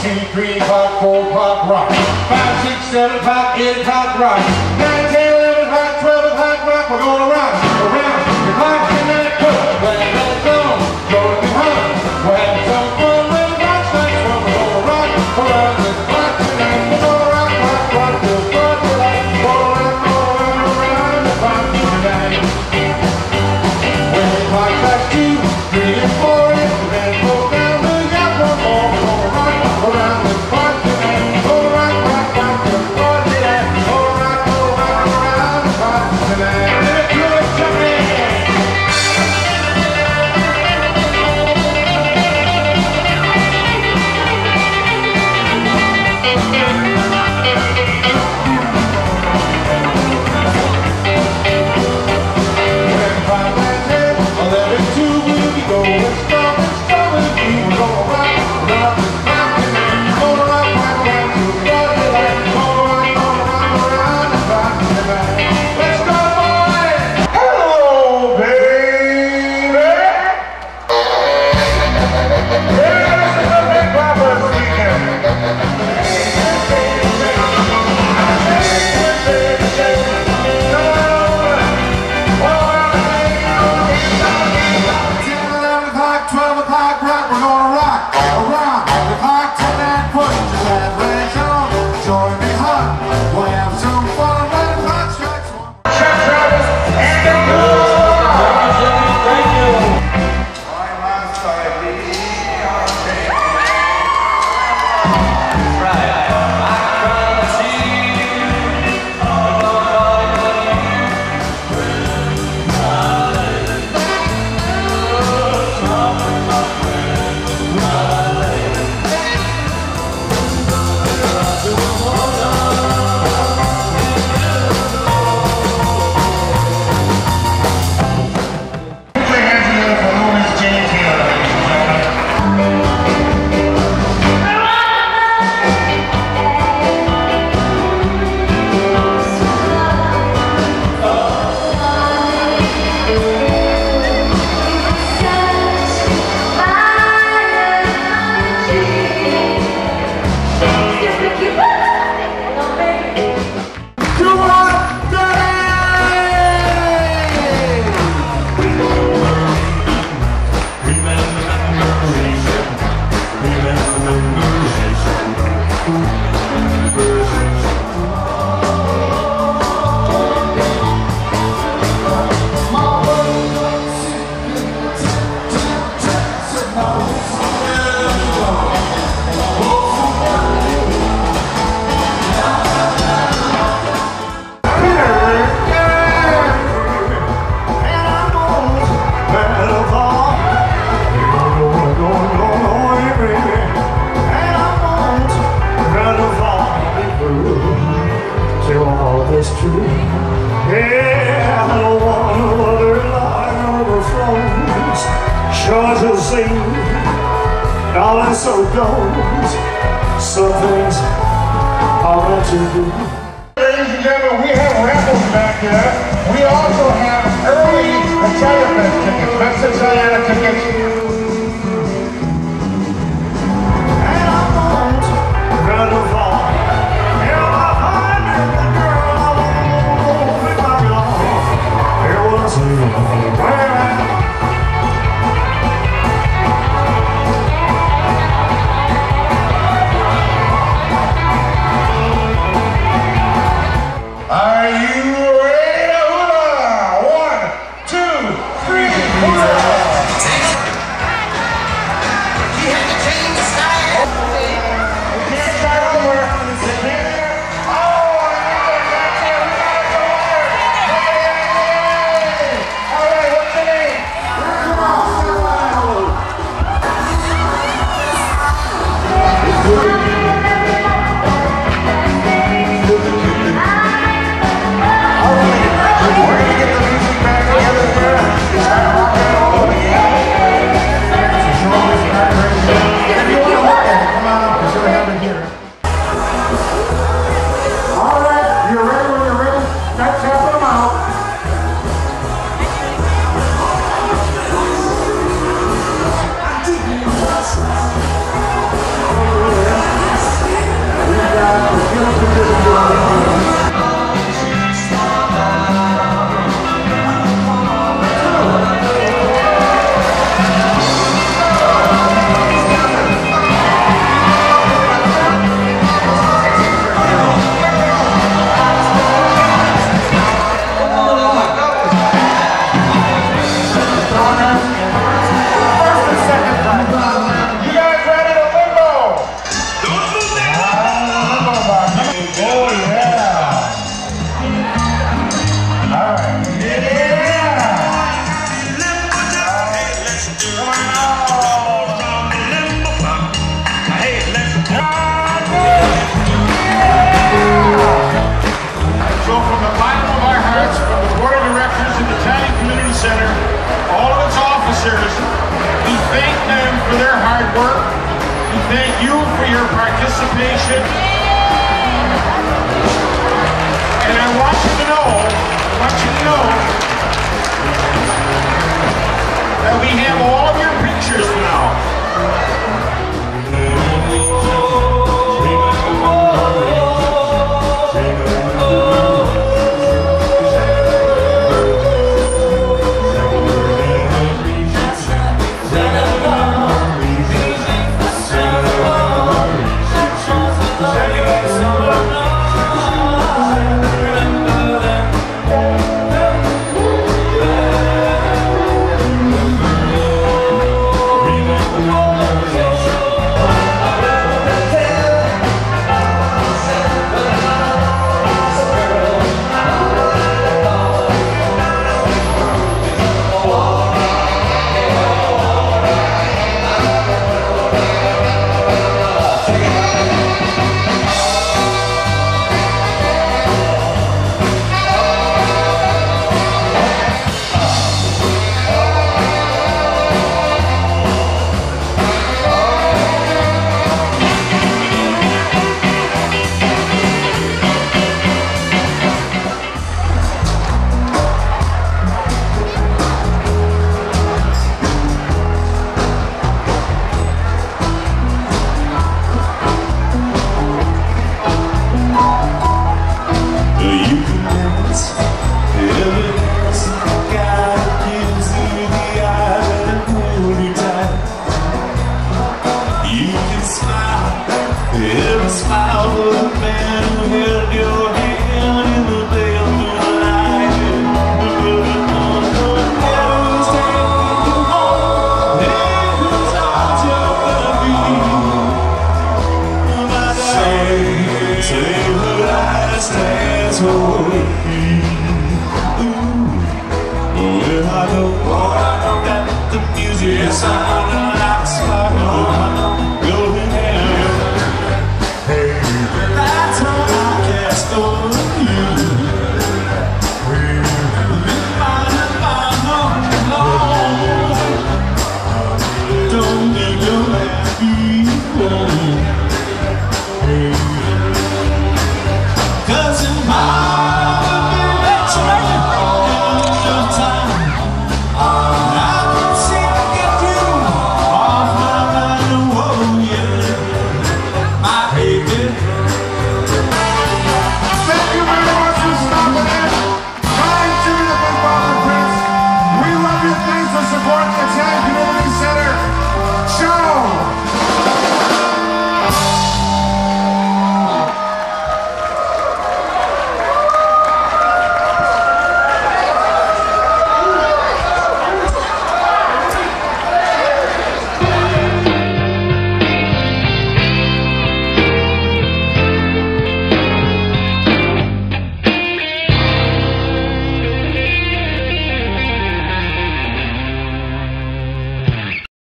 2, 3 o'clock, 4 o'clock, rock. 5, 6, 7 o'clock, 8 o'clock, rock. 9, 10, 11 o'clock, 12 o'clock, rock. We're gonna rock around the clock tonight. Glad that's on, gonna be hung. We're having some fun with the rock nights. We're gonna rock around the clock tonight. We're gonna rock, rock, rock till broad daylight. Gonna rock around the clock tonight. When the clock strikes 2, 3, and 4, it's the band goes down. We got one more. We're gonna rock around the clock tonight. Gonna rock, rock, rock till broad daylight. Gonna rock around the clock tonight. Let's do it, jump in. So goes, some things are meant to be. Ladies and gentlemen, we have raffles back here. We also have early Italian tickets, West Italiana tickets. And I won't run far. If I find a girl, I won't be back long. There was a We're gonna get the music back together here. nation. And I want you to know that we have all of your pictures now. Yes, I